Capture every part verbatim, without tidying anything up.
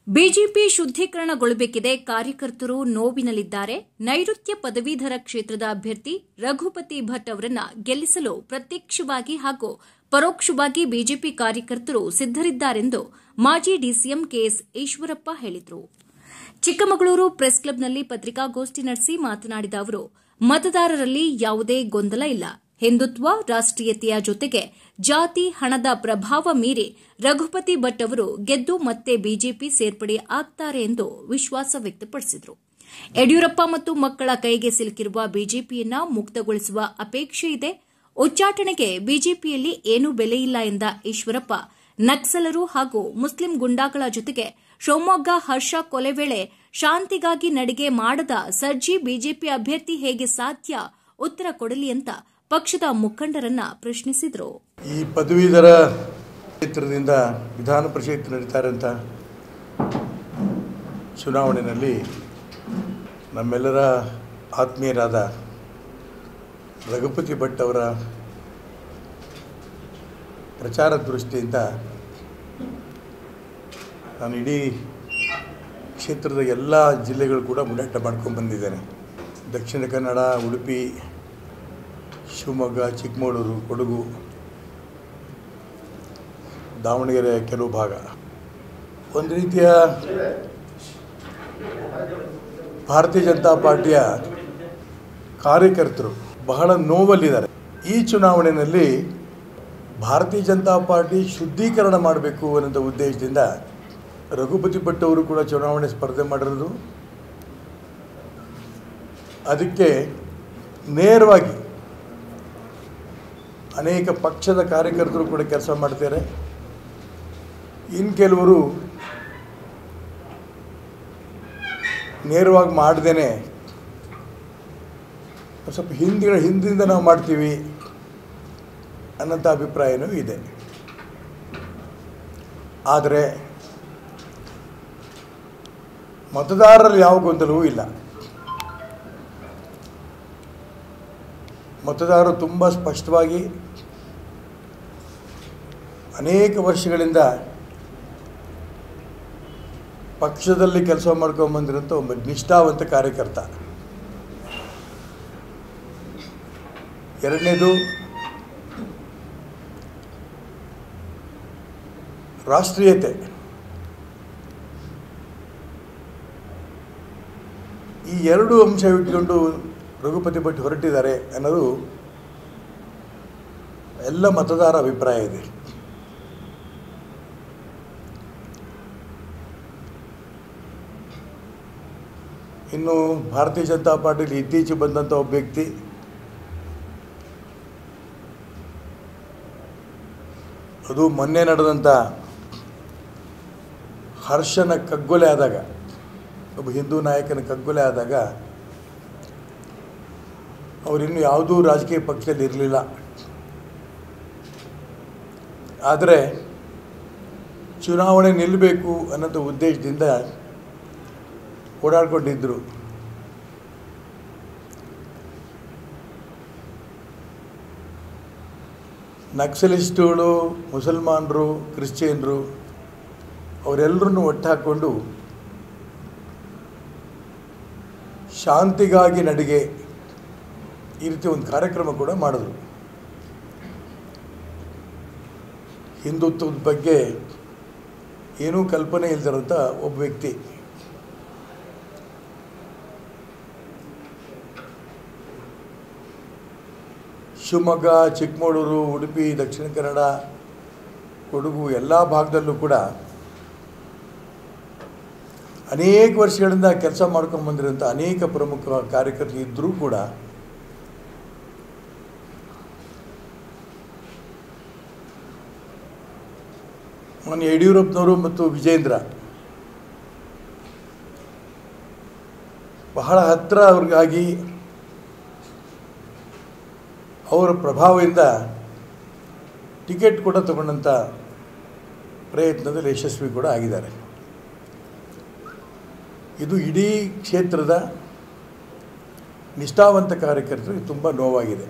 BJP ಶುದ್ದೀಕರಣಗೊಳ್ಳಬೇಕಿದೆ. ಕಾರ್ಯಕರ್ತರು ನೋವಿನಲ್ಲಿದ್ದಾರೆ. ನೈಋತ್ಯ ಪದವೀಧರ ಕ್ಷೇತ್ರದ ಅಭ್ಯರ್ಥಿ ರಘುಪತಿ ಭಟ್ ಅವರನ್ನ ಗೆಲ್ಲಿಸಲು ಪ್ರತ್ಯಕ್ಷವಾಗಿ ಹಾಗೂ ಪರೋಕ್ಷವಾಗಿ ಬಿಜೆಪಿ ಕಾರ್ಯಕರ್ತರು ಸಿದ್ದರಿದ್ದಾರೆಂದು ಮಾಜಿ ಡಿಸಿಎಂ ಕೆಎಸ್ ಈಶ್ವರಪ್ಪ ಹೇಳಿದರು. ಚಿಕ್ಕಮಗಳೂರು ಪ್ರೆಸ್ ಕ್ಲಬ್ನಲ್ಲಿ ಪತ್ರಿಕಾಗೋಷ್ಠಿ ನಡೆಸಿ ಮಾತನಾಡಿದ ಅವರು, ಮತದಾರರಲ್ಲಿ ಯಾವುದೇ ಗೊಂದಲ ಇಲ್ಲ. ಹಿಂದುತ್ವ, ರಾಷ್ಟ್ರೀಯತೆಯ ಜೊತೆಗೆ ಜಾತಿ, ಹಣದ ಪ್ರಭಾವ ಮೀರಿ ರಘುಪತಿ ಭಟ್ ಅವರು ಗೆದ್ದು ಮತ್ತೆ ಬಿಜೆಪಿ ಸೇರ್ಪಡೆ ಆಗ್ತಾರೆ ಎಂದು ವಿಶ್ವಾಸ ವ್ಯಕ್ತಪಡಿಸಿದರು. ಯಡಿಯೂರಪ್ಪ ಮತ್ತು ಮಕ್ಕಳ ಕೈಗೆ ಸಿಲುಕಿರುವ ಬಿಜೆಪಿಯನ್ನ ಮುಕ್ತಗೊಳಿಸುವ ಅಪೇಕ್ಷೆ ಇದೆ. ಉಚ್ಚಾಟನೆಗೆ ಬಿಜೆಪಿಯಲ್ಲಿ ಏನೂ ಬೆಲೆಯಿಲ್ಲ ಎಂದ ಈಶ್ವರಪ್ಪ, ನಕ್ಸಲರು ಹಾಗೂ ಮುಸ್ಲಿಂ ಗುಂಡಾಗಳ ಜೊತೆಗೆ ಶಿವಮೊಗ್ಗ ಹರ್ಷ ಕೊಲೆ ವೇಳೆ ಶಾಂತಿಗಾಗಿ ನಡಿಗೆ ಮಾಡದ ಸರ್ಜಿ ಬಿಜೆಪಿ ಅಭ್ಯರ್ಥಿ ಹೇಗೆ ಸಾಧ್ಯ? ಉತ್ತರ ಕೊಡಲಿ ಅಂತ ಪಕ್ಷದ ಮುಖಂಡರನ್ನ ಪ್ರಶ್ನಿಸಿದರು. ಈ ಪದವೀಧರ ಕ್ಷೇತ್ರದಿಂದ ವಿಧಾನ ಪರಿಷತ್ ನಡೀತಾ ಇರುವಂಥ ಚುನಾವಣೆಯಲ್ಲಿ ನಮ್ಮೆಲ್ಲರ ಆತ್ಮೀಯರಾದ ರಘುಪತಿ ಭಟ್ ಅವರ ಪ್ರಚಾರ ದೃಷ್ಟಿಯಿಂದ ನಾನು ಇಡೀ ಕ್ಷೇತ್ರದ ಎಲ್ಲ ಜಿಲ್ಲೆಗಳು ಕೂಡ ಮುನ್ನಡೆಟ ಮಾಡ್ಕೊಂಡು ಬಂದಿದ್ದೇನೆ. ದಕ್ಷಿಣ ಕನ್ನಡ, ಉಡುಪಿ, ಶಿವಮೊಗ್ಗ, ಚಿಕ್ಕಮಗಳೂರು, ಕೊಡಗು, ದಾವಣಗೆರೆ ಕೆಲವು ಭಾಗ. ಒಂದು ರೀತಿಯ ಭಾರತೀಯ ಜನತಾ ಪಾರ್ಟಿಯ ಕಾರ್ಯಕರ್ತರು ಬಹಳ ನೋವಲ್ಲಿದ್ದಾರೆ. ಈ ಚುನಾವಣೆಯಲ್ಲಿ ಭಾರತೀಯ ಜನತಾ ಪಾರ್ಟಿ ಶುದ್ಧೀಕರಣ ಮಾಡಬೇಕು ಅನ್ನೋ ಉದ್ದೇಶದಿಂದ ರಘುಪತಿ ಭಟ್ ಅವರು ಕೂಡ ಚುನಾವಣೆ ಸ್ಪರ್ಧೆ ಮಾಡಿರೋದು. ಅದಕ್ಕೆ ನೇರವಾಗಿ ಅನೇಕ ಪಕ್ಷದ ಕಾರ್ಯಕರ್ತರು ಕೂಡ ಕೆಲಸ ಮಾಡ್ತಾರೆ. ಇನ್ನು ಕೆಲವರು ನೇರವಾಗಿ ಮಾಡ್ದೇನೆ ಸ್ವಲ್ಪ ಹಿಂದಿನ ಹಿಂದಿಂದ ನಾವು ಮಾಡ್ತೀವಿ ಅನ್ನೋಂಥ ಅಭಿಪ್ರಾಯನೂ ಇದೆ. ಆದರೆ ಮತದಾರರಲ್ಲಿ ಯಾವ ಗೊಂದಲವೂ ಇಲ್ಲ. ಮತದಾರರು ತುಂಬ ಸ್ಪಷ್ಟವಾಗಿ ಅನೇಕ ವರ್ಷಗಳಿಂದ ಪಕ್ಷದಲ್ಲಿ ಕೆಲಸ ಮಾಡ್ಕೊಂಬಂದಿರೋಂಥ ಒಬ್ಬ ನಿಷ್ಠಾವಂತ ಕಾರ್ಯಕರ್ತ. ಎರಡನೇದು, ರಾಷ್ಟ್ರೀಯತೆ. ಈ ಎರಡು ಅಂಶ ಇಟ್ಕೊಂಡು ರಘುಪತಿ ಭಟ್ ಹೊರಟಿದ್ದಾರೆ ಅನ್ನೋದು ಎಲ್ಲ ಮತದಾರ ಅಭಿಪ್ರಾಯ ಇದೆ. ಇನ್ನು ಭಾರತೀಯ ಜನತಾ ಪಾರ್ಟಿಯಲ್ಲಿ ಇತ್ತೀಚೆಗೆ ಬಂದಂಥ ಒಬ್ಬ ವ್ಯಕ್ತಿ ಅದು ಮೊನ್ನೆ ನಡೆದಂಥ ಹರ್ಷನ ಕಗ್ಗೊಲೆ ಆದಾಗ, ಒಬ್ಬ ಹಿಂದೂ ನಾಯಕನ ಕಗ್ಗೊಲೆ ಆದಾಗ ಅವರಿನ್ನೂ ಯಾವುದೂ ರಾಜಕೀಯ ಪಕ್ಷದಲ್ಲಿ ಇರಲಿಲ್ಲ. ಆದರೆ ಚುನಾವಣೆ ನಿಲ್ಲಬೇಕು ಅನ್ನೋಂಥ ಉದ್ದೇಶದಿಂದ ಓಡಾಡ್ಕೊಂಡಿದ್ದರು. ನಕ್ಸಲಿಸ್ಟುಗಳು, ಮುಸಲ್ಮಾನರು, ಕ್ರಿಶ್ಚಿಯನ್ರು ಅವರೆಲ್ಲರನ್ನು ಒಟ್ಟು ಹಾಕ್ಕೊಂಡು ಶಾಂತಿಗಾಗಿ ನಡಿಗೆ ಈ ರೀತಿ ಒಂದು ಕಾರ್ಯಕ್ರಮ ಕೂಡ ಮಾಡಿದ್ರು. ಹಿಂದುತ್ವದ ಬಗ್ಗೆ ಏನೂ ಕಲ್ಪನೆ ಇಲ್ದಿರೋಂಥ ಒಬ್ಬ ವ್ಯಕ್ತಿ. ಶಿವಮೊಗ್ಗ, ಚಿಕ್ಕಮಗಳೂರು, ಉಡುಪಿ, ದಕ್ಷಿಣ ಕನ್ನಡ, ಕೊಡಗು ಎಲ್ಲ ಭಾಗದಲ್ಲೂ ಕೂಡ ಅನೇಕ ವರ್ಷಗಳಿಂದ ಕೆಲಸ ಮಾಡ್ಕೊಂಡು ಬಂದಿರೋಂಥ ಅನೇಕ ಪ್ರಮುಖ ಕಾರ್ಯಕರ್ತರು ಇದ್ದರೂ ಕೂಡ ನಾನು ಯಡಿಯೂರಪ್ಪನವರು ಮತ್ತು ವಿಜೇಂದ್ರ ಬಹಳ ಹತ್ತಿರ ಅವ್ರಿಗಾಗಿ ಅವರ ಪ್ರಭಾವದಿಂದ ಟಿಕೆಟ್ ಕೂಡ ತಗೊಂಡಂಥ ಪ್ರಯತ್ನದಲ್ಲಿ ಯಶಸ್ವಿ ಕೂಡ ಆಗಿದ್ದಾರೆ. ಇದು ಇಡೀ ಕ್ಷೇತ್ರದ ನಿಷ್ಠಾವಂತ ಕಾರ್ಯಕರ್ತರಿಗೆ ತುಂಬ ನೋವಾಗಿದೆ.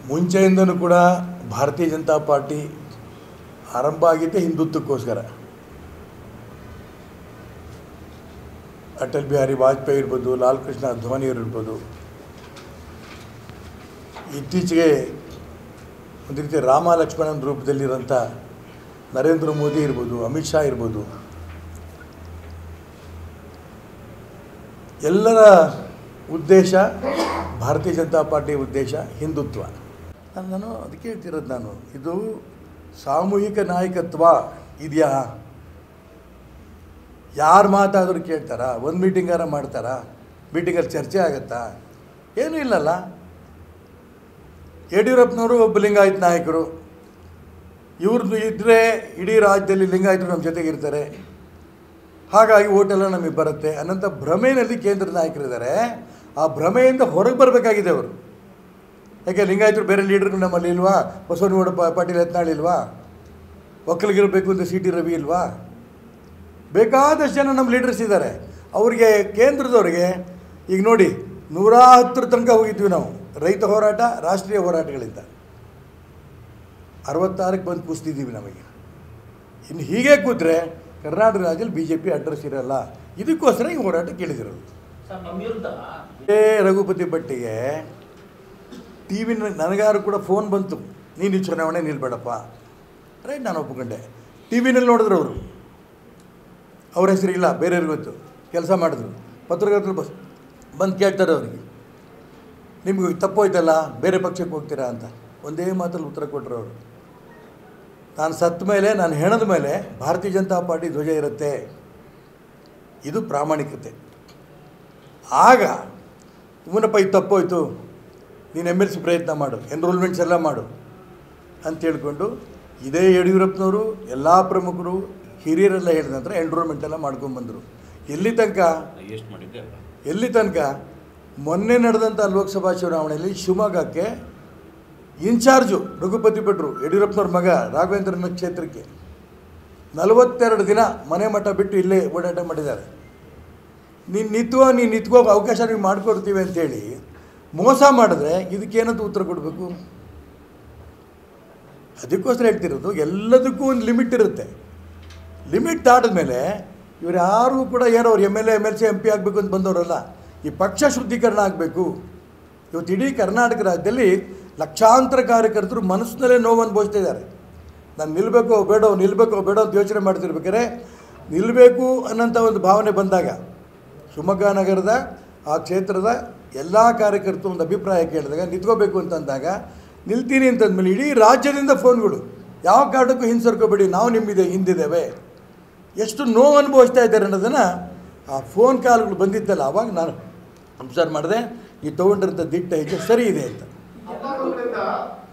ಮುಂಚೆಯಿಂದನೂ ಕೂಡ ಭಾರತೀಯ ಜನತಾ ಪಾರ್ಟಿ ಆರಂಭ ಆಗಿದ್ದೇ ಹಿಂದುತ್ವಕ್ಕೋಸ್ಕರ. ಅಟಲ್ ಬಿಹಾರಿ ವಾಜಪೇಯಿ ಇರ್ಬೋದು, ಲಾಲ್ ಕೃಷ್ಣ ಅದ್ವಾನಿಯವರು ಇರ್ಬೋದು, ಇತ್ತೀಚೆಗೆ ಒಂದು ರೀತಿ ರಾಮ ಲಕ್ಷ್ಮಣನ ರೂಪದಲ್ಲಿರೋಂಥ ನರೇಂದ್ರ ಮೋದಿ ಇರ್ಬೋದು, ಅಮಿತ್ ಶಾ ಇರ್ಬೋದು, ಎಲ್ಲರ ಉದ್ದೇಶ ಭಾರತೀಯ ಜನತಾ ಪಾರ್ಟಿ ಉದ್ದೇಶ ಹಿಂದುತ್ವ. ನಾನು ಅದಕ್ಕೆ ಹೇಳ್ತಿರೋದು, ನಾನು ಇದು ಸಾಮೂಹಿಕ ನಾಯಕತ್ವ ಇದೆಯಾ? ಯಾರು ಮಾತಾದರೂ ಕೇಳ್ತಾರಾ? ಒಂದು ಮೀಟಿಂಗಾರ ಮಾಡ್ತಾರಾ? ಮೀಟಿಂಗಲ್ಲಿ ಚರ್ಚೆ ಆಗುತ್ತಾ? ಏನೂ ಇಲ್ಲಲ್ಲ. ಯಡಿಯೂರಪ್ಪನವರು ಒಬ್ಬ ಲಿಂಗಾಯತ ನಾಯಕರು, ಇವ್ರದ್ದು ಇದ್ದರೆ ಇಡೀ ರಾಜ್ಯದಲ್ಲಿ ಲಿಂಗಾಯತರು ನಮ್ಮ ಜೊತೆಗಿರ್ತಾರೆ, ಹಾಗಾಗಿ ಓಟೆಲ್ಲ ನಮಗೆ ಬರುತ್ತೆ ಅನ್ನೋಂಥ ಭ್ರಮೆಯಲ್ಲಿ ಕೇಂದ್ರ ನಾಯಕರಿದ್ದಾರೆ. ಆ ಭ್ರಮೆಯಿಂದ ಹೊರಗೆ ಬರಬೇಕಾಗಿದೆ ಅವರು. ಯಾಕೆ ಲಿಂಗಾಯತರು ಬೇರೆ ಲೀಡರ್ಗಳು ನಮ್ಮಲ್ಲಿ ಇಲ್ವಾ? ಬಸವನಗೌಡ ಪಾಟೀಲ್ ಯತ್ನಾಳ್ ಇಲ್ವಾ? ಒಕ್ಕಲಿಗಿರಬೇಕು ಅಂತ ಸಿ ಟಿ ರವಿ ಇಲ್ವಾ? ಬೇಕಾದಷ್ಟು ಜನ ನಮ್ಮ ಲೀಡರ್ಸ್ ಇದ್ದಾರೆ. ಅವರಿಗೆ ಕೇಂದ್ರದವ್ರಿಗೆ ಈಗ ನೋಡಿ, ನೂರ ಹತ್ತರ ತನಕ ಹೋಗಿದ್ವಿ ನಾವು ರೈತ ಹೋರಾಟ, ರಾಷ್ಟ್ರೀಯ ಹೋರಾಟಗಳಿಂದ. ಅರವತ್ತಾರಕ್ಕೆ ಬಂದು ಕೂಸ್ತಿದ್ದೀವಿ. ನಮಗೆ ಇನ್ನು ಹೀಗೆ ಕೂತ್ರೆ ಕರ್ನಾಟಕ ರಾಜ್ಯದಲ್ಲಿ ಬಿ ಜೆ ಪಿ ಅಡ್ರೆಸ್ ಇರಲ್ಲ. ಇದಕ್ಕೋಸ್ಕರ ಈ ಹೋರಾಟ ಕೇಳಿದಿರೋದು. ಏ ರಘುಪತಿ ಭಟ್ಟಿಗೆ ಟಿ ವಿ ನನಗಾರು ಕೂಡ ಫೋನ್ ಬಂತು, ನೀನು ಈ ಚುನಾವಣೆ ನಿಲ್ಬೇಡಪ್ಪ. ರೈಟ್, ನಾನು ಒಪ್ಕೊಂಡೆ. ಟಿ ವಿನಲ್ಲಿ ನೋಡಿದ್ರು ಅವರು, ಅವ್ರ ಹೆಸರಿಲ್ಲ, ಬೇರೆಯವ್ರಿಗೆ ಗೊತ್ತು, ಕೆಲಸ ಮಾಡಿದ್ರು. ಪತ್ರಕರ್ತರು ಬಸ್ ಬಂದು ಕೇಳ್ತಾರೆ ಅವರಿಗೆ, ನಿಮ್ಗೆ ತಪ್ಪೋಯ್ತಲ್ಲ, ಬೇರೆ ಪಕ್ಷಕ್ಕೆ ಹೋಗ್ತೀರಾ ಅಂತ. ಒಂದೇ ಮಾತಲ್ಲಿ ಉತ್ತರ ಕೊಟ್ಟರು ಅವರು, ನಾನು ಸತ್ತ ಮೇಲೆ, ನಾನು ಹೆಣದ ಮೇಲೆ ಭಾರತೀಯ ಜನತಾ ಪಾರ್ಟಿ ಧ್ವಜ ಇರುತ್ತೆ, ಇದು ಪ್ರಾಮಾಣಿಕತೆ. ಆಗ ಇವನಪ್ಪ ಇದು ತಪ್ಪೋಯ್ತು, ನೀನು ಎಮ್ ಎಲ್ ಸಿ ಪ್ರಯತ್ನ ಮಾಡು, ಎನ್ರೋಲ್ಮೆಂಟ್ಸ್ ಎಲ್ಲ ಮಾಡು ಅಂತ ಹೇಳ್ಕೊಂಡು ಇದೇ ಯಡಿಯೂರಪ್ಪನವರು ಎಲ್ಲ ಪ್ರಮುಖರು ಹಿರಿಯರೆಲ್ಲ ಹೇಳಿದ ನಂತರ ಎನ್ರೋಲ್ಮೆಂಟ್ ಎಲ್ಲ ಮಾಡ್ಕೊಂಬಂದರು. ಎಲ್ಲಿ ತನಕ ಎಲ್ಲಿ ತನಕ ಮೊನ್ನೆ ನಡೆದಂಥ ಲೋಕಸಭಾ ಚುನಾವಣೆಯಲ್ಲಿ ಶಿವಮೊಗ್ಗಕ್ಕೆ ಇನ್ಚಾರ್ಜು ರಘುಪತಿ ಭಟ್ರು, ಯಡಿಯೂರಪ್ಪನವ್ರ ಮಗ, ರಾಘವೇಂದ್ರನ ಕ್ಷೇತ್ರಕ್ಕೆ ನಲವತ್ತೆರಡು ದಿನ ಮನೆ ಮಠ ಬಿಟ್ಟು ಇಲ್ಲೇ ಓಡಾಟ ಮಾಡಿದ್ದಾರೆ. ನೀನು ನಿತ್ವ ನೀನು ನಿತ್ಕೋಗಿ ಅವಕಾಶ ನೀವು ಮಾಡಿಕೊಡ್ತೀವಿ ಅಂಥೇಳಿ ಮೋಸ ಮಾಡಿದ್ರೆ ಇದಕ್ಕೇನಂತ ಉತ್ತರ ಕೊಡಬೇಕು? ಅದಕ್ಕೋಸ್ಕರ ಹೇಳ್ತಿರೋದು, ಎಲ್ಲದಕ್ಕೂ ಒಂದು ಲಿಮಿಟ್ ಇರುತ್ತೆ. ಲಿಮಿಟ್ ದಾಟಿದ ಮೇಲೆ ಇವ್ರು ಯಾರೂ ಕೂಡ ಏನೋ ಅವ್ರು M L A M L C M P ಆಗಬೇಕು ಅಂತ ಬಂದವರಲ್ಲ. ಈ ಪಕ್ಷ ಶುದ್ಧೀಕರಣ ಆಗಬೇಕು. ಇವತ್ತು ಇಡೀ ಕರ್ನಾಟಕ ರಾಜ್ಯದಲ್ಲಿ ಲಕ್ಷಾಂತರ ಕಾರ್ಯಕರ್ತರು ಮನಸ್ಸಿನಲ್ಲೇ ನೋವು ಅನುಭವಿಸ್ತಾ ಇದ್ದಾರೆ. ನಾನು ನಿಲ್ಲಬೇಕೋ ಬೇಡೋ ನಿಲ್ಲಬೇಕೋ ಬೇಡೋ ಅಂತ ಯೋಚನೆ ಮಾಡ್ತಿರ್ಬೇಕಾದ್ರೆ ನಿಲ್ಲಬೇಕು ಅನ್ನೋಂಥ ಒಂದು ಭಾವನೆ ಬಂದಾಗ ಶಿವಮೊಗ್ಗ ನಗರದ ಆ ಕ್ಷೇತ್ರದ ಎಲ್ಲ ಕಾರ್ಯಕರ್ತರು ಒಂದು ಅಭಿಪ್ರಾಯ ಕೇಳಿದಾಗ ನಿಂತ್ಕೋಬೇಕು ಅಂತಂದಾಗ ನಿಲ್ತೀನಿ ಅಂತಂದಮೇಲೆ ಇಡೀ ರಾಜ್ಯದಿಂದ ಫೋನ್ಗಳು, ಯಾವ ಕಾರಣಕ್ಕೂ ಹಿಂಸರ್ಕೋಬೇಡಿ, ನಾವು ನಿಮ್ಮಿದೆ ಹಿಂದಿದ್ದೇವೆ, ಎಷ್ಟು ನೋವು ಅನುಭವಿಸ್ತಾ ಇದ್ದಾರೆ ಅನ್ನೋದನ್ನು ಆ ಫೋನ್ ಕಾಲ್ಗಳು ಬಂದಿತ್ತಲ್ಲ, ಆವಾಗ ನಾನು ಅಬ್ಸರ್ವ್ ಮಾಡಿದೆ, ಈ ತೊಗೊಂಡಿರೋಂಥ ದಿಟ್ಟ ಹೆಜ್ಜೆ ಸರಿ ಇದೆ ಅಂತ.